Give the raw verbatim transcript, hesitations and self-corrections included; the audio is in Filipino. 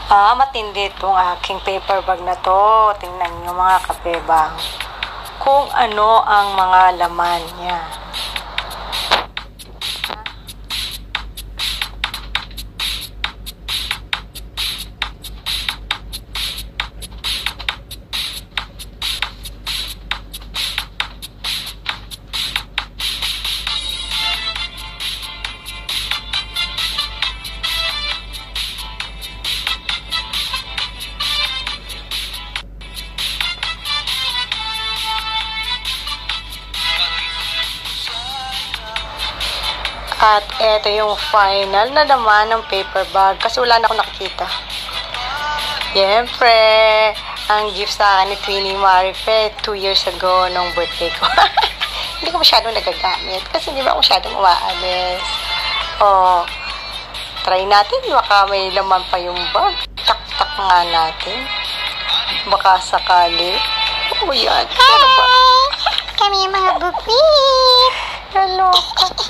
Ah, matindi itong aking paper bag na to. Tingnan nyo mga kabebang. Kung ano ang mga laman niya. At eto yung final na naman ng paper bag. Kasi wala na akong nakikita. Siyempre, ang gift sa akin ni Twinnie Marife two years ago nung birthday ko. Hindi ko masyadong nagagamit. Kasi hindi ba ako masyadong umaalis. O, try natin. Baka may laman pa yung bag. Tak-tak nga natin. Baka sakali. O yan. Ano ba? Kami yung mga bupit. Hello.